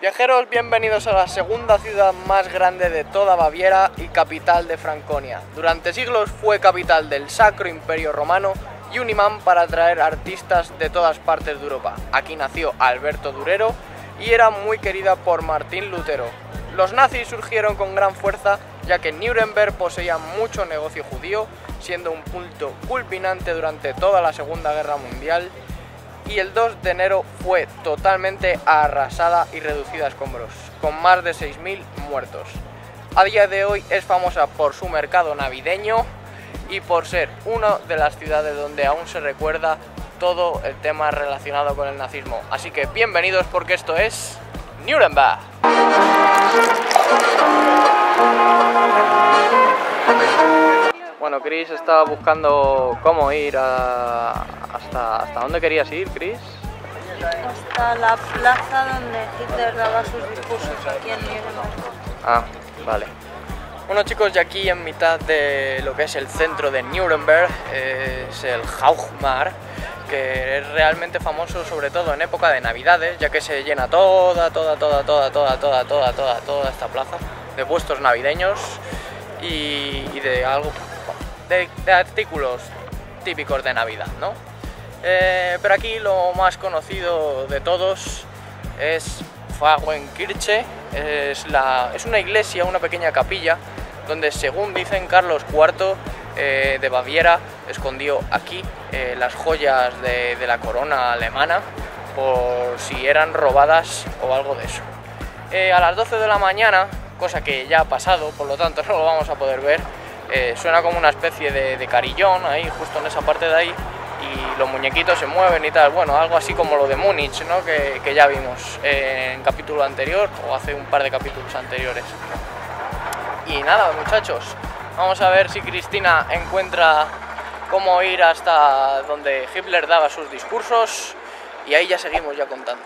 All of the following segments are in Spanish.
Viajeros, bienvenidos a la segunda ciudad más grande de toda Baviera y capital de Franconia. Durante siglos fue capital del Sacro Imperio Romano y un imán para atraer artistas de todas partes de Europa. Aquí nació Alberto Durero y era muy querida por Martín Lutero. Los nazis surgieron con gran fuerza, ya que Nuremberg poseía mucho negocio judío, siendo un punto culminante durante toda la Segunda Guerra Mundial, y el 2 de enero fue totalmente arrasada y reducida a escombros, con más de 6.000 muertos. A día de hoy es famosa por su mercado navideño y por ser una de las ciudades donde aún se recuerda todo el tema relacionado con el nazismo. Así que bienvenidos, porque esto es Nuremberg. Bueno, Chris estaba buscando cómo ir ¿Hasta dónde querías ir, Chris? Hasta la plaza donde Hitler daba sus discursos aquí en Nuremberg. Ah, vale. Bueno, chicos, ya aquí en mitad de lo que es el centro de Nuremberg es el Hofmarkt, que es realmente famoso sobre todo en época de Navidades, ya que se llena toda esta plaza de puestos navideños y de artículos típicos de Navidad, ¿no? Pero aquí lo más conocido de todos es Frauenkirche. Es una iglesia, una pequeña capilla, donde, según dicen, Carlos IV de Baviera escondió aquí las joyas de la corona alemana por si eran robadas o algo de eso. A las 12 de la mañana, cosa que ya ha pasado, por lo tanto no lo vamos a poder ver, suena como una especie de carillón ahí, justo en esa parte de ahí, y los muñequitos se mueven y tal. Bueno, algo así como lo de Múnich, ¿no? que ya vimos en capítulo anterior, o hace un par de capítulos anteriores. Y nada, muchachos, vamos a ver si Cristina encuentra cómo ir hasta donde Hitler daba sus discursos, y ahí ya seguimos ya contando.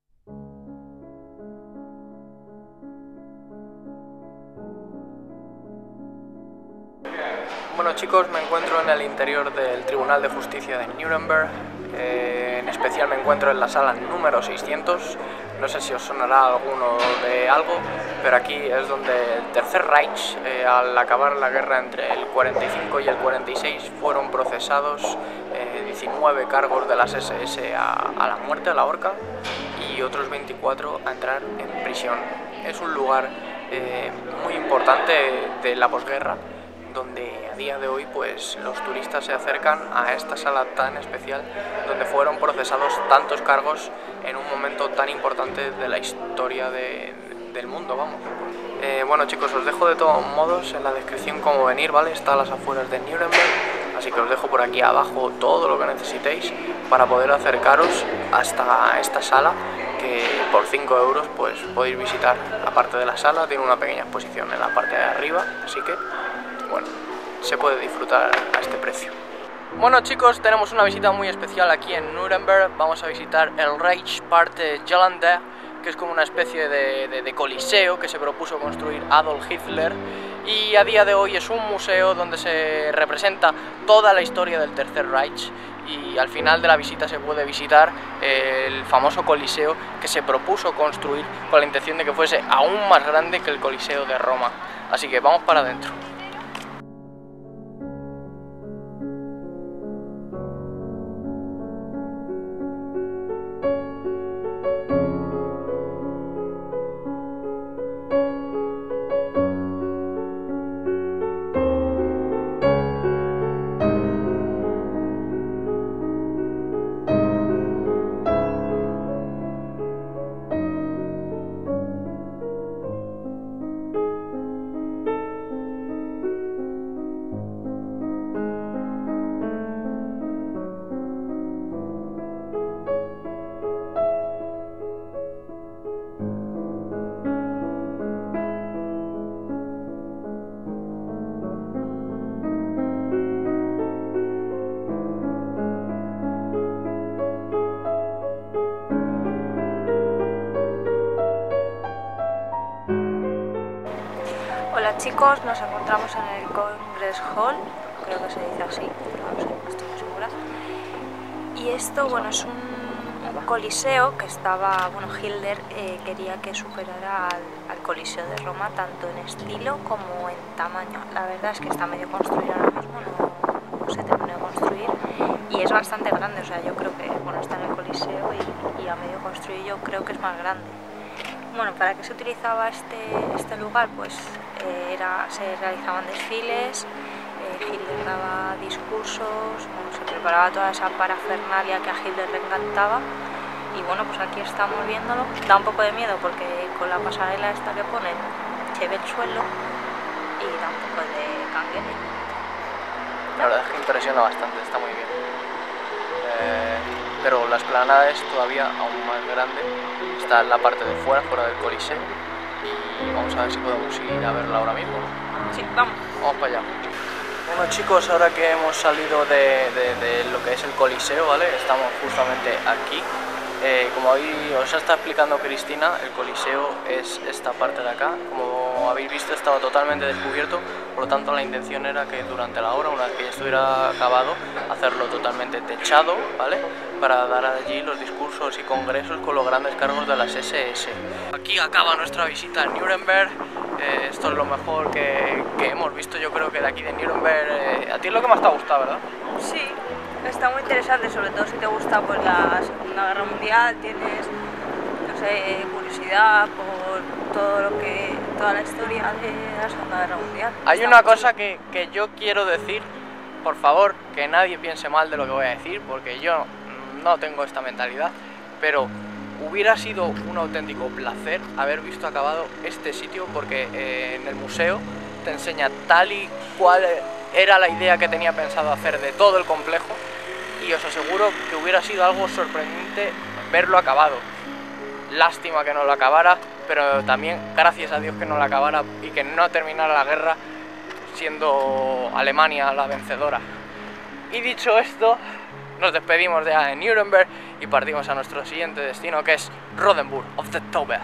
Bueno, chicos, me encuentro en el interior del Tribunal de Justicia de Nuremberg. En especial me encuentro en la sala número 600. No sé si os sonará alguno de algo, pero aquí es donde el Tercer Reich, al acabar la guerra entre el 45 y el 46, fueron procesados 19 cargos de las SS a la muerte, a la horca, y otros 24 a entrar en prisión. Es un lugar muy importante de la posguerra, donde a día de hoy pues los turistas se acercan a esta sala tan especial, donde fueron procesados tantos cargos en un momento tan importante de la historia del mundo, vamos. Bueno, chicos, os dejo de todos modos en la descripción cómo venir, ¿vale? Está a las afueras de Nuremberg, así que os dejo por aquí abajo todo lo que necesitéis para poder acercaros hasta esta sala, que por 5 euros pues podéis visitar. Aparte de la sala, tiene una pequeña exposición en la parte de arriba, así que bueno, se puede disfrutar a este precio. Bueno, chicos, tenemos una visita muy especial aquí en Nuremberg. Vamos a visitar el Reichspark Gelände, que es como una especie de coliseo que se propuso construir Adolf Hitler, y a día de hoy es un museo donde se representa toda la historia del Tercer Reich, y al final de la visita se puede visitar el famoso coliseo que se propuso construir con la intención de que fuese aún más grande que el Coliseo de Roma. Así que vamos para adentro. Hola chicos, nos encontramos en el Congress Hall, creo que se dice así, no lo sé, no estoy muy segura. Y esto, bueno, es un Coliseo que estaba, bueno, Hitler quería que superara al Coliseo de Roma tanto en estilo como en tamaño. La verdad es que está medio construido ahora mismo, no se terminó de construir y es bastante grande, o sea, yo creo que, bueno, está en el Coliseo y a medio construir yo creo que es más grande. Bueno, ¿para qué se utilizaba este lugar? Pues se realizaban desfiles, Hitler daba discursos, bueno, se preparaba toda esa parafernalia que a Hitler le encantaba. Y bueno, pues aquí estamos viéndolo. Da un poco de miedo porque con la pasarela esta que ponen se ve el suelo y da un poco de canguele. La verdad es que impresiona bastante, está muy bien. Pero la explanada es todavía aún más grande. Está en la parte de fuera del Coliseo. Y vamos a ver si podemos ir a verla ahora mismo. Sí, vamos. Vamos para allá. Bueno chicos, ahora que hemos salido de lo que es el Coliseo, ¿vale? Estamos justamente aquí. Como os está explicando Cristina, el Coliseo es esta parte de acá. Como habéis visto, estaba totalmente descubierto, por lo tanto la intención era que durante la obra, una vez que ya estuviera acabado, hacerlo totalmente techado, ¿vale? Para dar allí los discursos y congresos con los grandes cargos de las SS. Aquí acaba nuestra visita a Nuremberg. Esto es lo mejor que hemos visto, yo creo que de aquí de Nuremberg. A ti es lo que más te ha gustado, ¿verdad? Sí. Está muy interesante, sobre todo si te gusta pues, la Segunda Guerra Mundial, tienes, no sé, curiosidad por toda la historia de la Segunda Guerra Mundial. Hay una cosa que yo quiero decir, por favor, que nadie piense mal de lo que voy a decir, porque yo no tengo esta mentalidad, pero hubiera sido un auténtico placer haber visto acabado este sitio, porque en el museo te enseña tal y cual era la idea que tenía pensado hacer de todo el complejo, y os aseguro que hubiera sido algo sorprendente verlo acabado. Lástima que no lo acabara, pero también gracias a Dios que no lo acabara y que no terminara la guerra siendo Alemania la vencedora. Y dicho esto, nos despedimos de Nuremberg y partimos a nuestro siguiente destino, que es Rodenburg of the Tauber.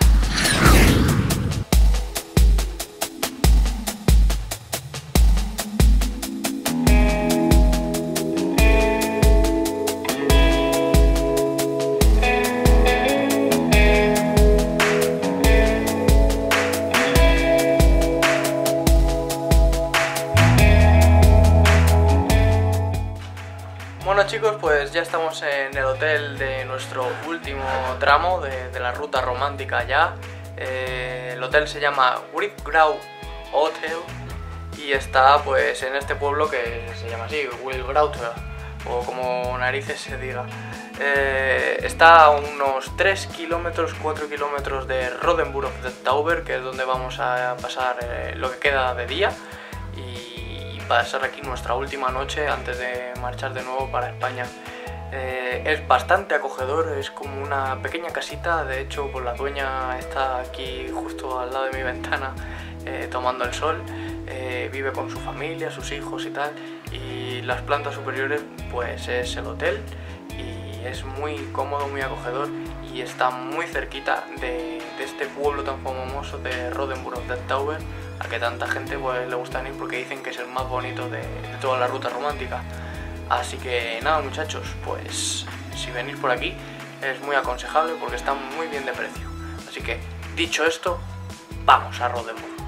Bueno chicos, pues ya estamos en el hotel de nuestro último tramo de la ruta romántica ya. El hotel se llama Wilgrau Hotel y está pues en este pueblo que se llama así, Wilgrauter, o como narices se diga. Está a unos 3 kilómetros, 4 kilómetros de Rodenburg of the Tauber, que es donde vamos a pasar lo que queda de día y pasar aquí nuestra última noche antes de marchar de nuevo para España. Es bastante acogedor, es como una pequeña casita, de hecho pues la dueña está aquí justo al lado de mi ventana tomando el sol, vive con su familia, sus hijos y tal, y las plantas superiores pues es el hotel y es muy cómodo, muy acogedor y está muy cerquita de este pueblo tan famoso de Rodenburg of the Tauber, a que tanta gente pues le gusta venir porque dicen que es el más bonito de toda la ruta romántica. Así que nada muchachos, pues si venís por aquí es muy aconsejable porque está muy bien de precio. Así que dicho esto, vamos a Rodenburg.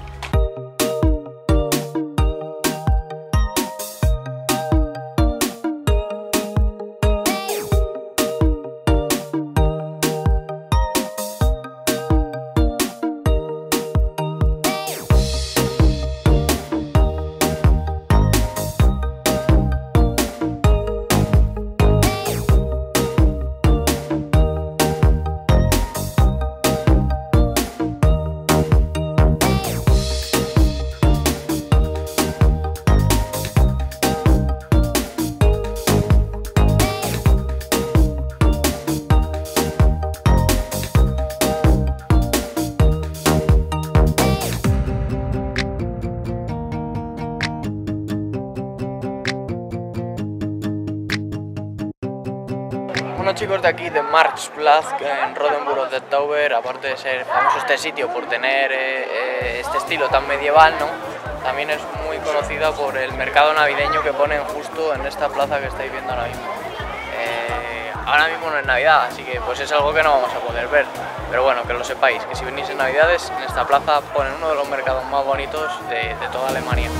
Bueno chicos, de aquí de Marktplatz en Rodenburg of the Tauber, aparte de ser famoso este sitio por tener este estilo tan medieval, ¿no?, también es muy conocida por el mercado navideño que ponen justo en esta plaza que estáis viendo ahora mismo. ahora mismo no es Navidad, así que pues es algo que no vamos a poder ver. Pero bueno, que lo sepáis, que si venís en Navidades, en esta plaza ponen uno de los mercados más bonitos de toda Alemania.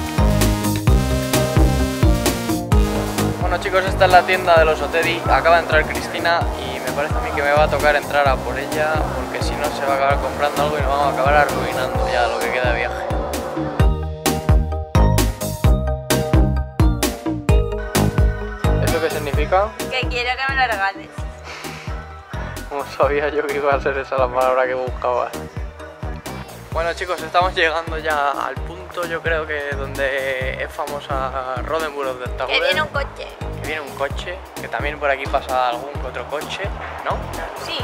Bueno chicos, esta es la tienda de los Otedi. Acaba de entrar Cristina y me parece a mí que me va a tocar entrar a por ella, porque si no se va a acabar comprando algo y nos vamos a acabar arruinando ya lo que queda de viaje. ¿Eso qué significa? Que quiero que me lo regales. No sabía yo que iba a ser esa la palabra que buscaba. Bueno chicos, estamos llegando ya al punto, yo creo que donde es famosa Rodenburg del Tauber. Que viene un coche. Que viene un coche, que también por aquí pasa algún que otro coche, ¿no? Sí.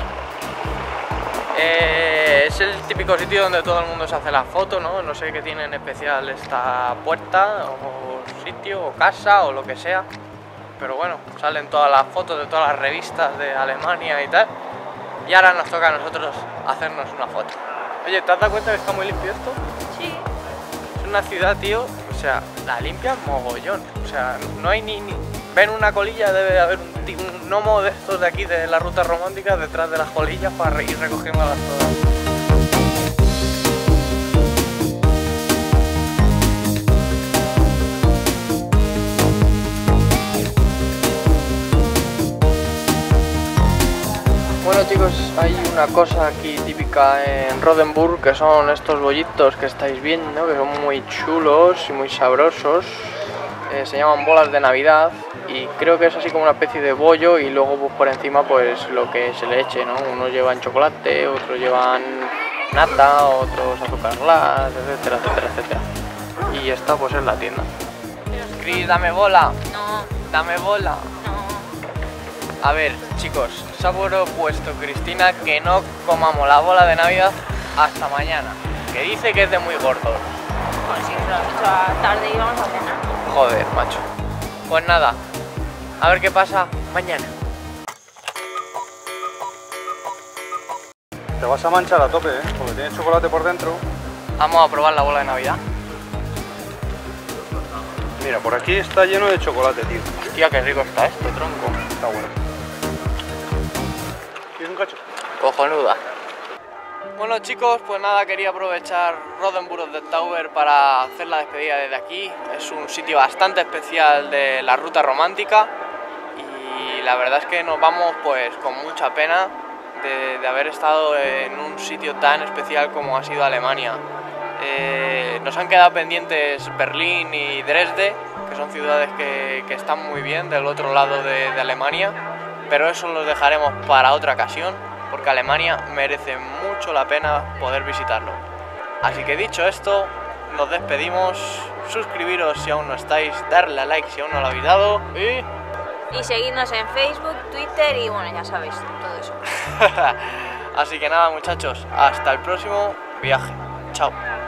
Es el típico sitio donde todo el mundo se hace la foto, ¿no? No sé qué tiene en especial esta puerta, o sitio, o casa, o lo que sea. Pero bueno, salen todas las fotos de todas las revistas de Alemania y tal. Y ahora nos toca a nosotros hacernos una foto. Oye, ¿te has dado cuenta que está muy limpio esto? Sí. Es una ciudad, tío, o sea, la limpian mogollón. O sea, no hay ni... Ven una colilla, debe de haber un gnomo de estos de aquí, de la ruta romántica, detrás de las colillas para ir recogiéndolas todas. Bueno chicos, hay una cosa aquí típica en Rodenburg, que son estos bollitos que estáis viendo, que son muy chulos y muy sabrosos. Se llaman bolas de Navidad y creo que es así como una especie de bollo y luego pues, por encima pues lo que se le eche, ¿no? Unos llevan chocolate, otros llevan nata, otros azúcar glass, etcétera, etcétera, etcétera. Y esta pues es la tienda. Cris, dame bola. No. Dame bola. No. A ver, chicos, se ha propuesto Cristina que no comamos la bola de Navidad hasta mañana, que dice que es de muy gordos. Pues sí, lo has dicho a tarde y vamos a cenar. Joder, macho. Pues nada, a ver qué pasa mañana. Te vas a manchar a tope, ¿eh? Porque tiene chocolate por dentro. Vamos a probar la bola de Navidad. Mira, por aquí está lleno de chocolate, tío. Hostia, qué rico está esto, tronco. Está bueno. ¿Quieres un cacho? Cojonuda. Bueno chicos, pues nada, quería aprovechar Rodenburg del Tauber para hacer la despedida desde aquí. Es un sitio bastante especial de la ruta romántica y la verdad es que nos vamos pues con mucha pena de haber estado en un sitio tan especial como ha sido Alemania. Nos han quedado pendientes Berlín y Dresde, que son ciudades que están muy bien del otro lado de Alemania, pero eso los dejaremos para otra ocasión, porque Alemania merece mucho la pena poder visitarlo. Así que dicho esto, nos despedimos. Suscribiros si aún no estáis, darle a like si aún no lo habéis dado Y seguidnos en Facebook, Twitter y bueno, ya sabéis, todo eso. Así que nada muchachos, hasta el próximo viaje. Chao.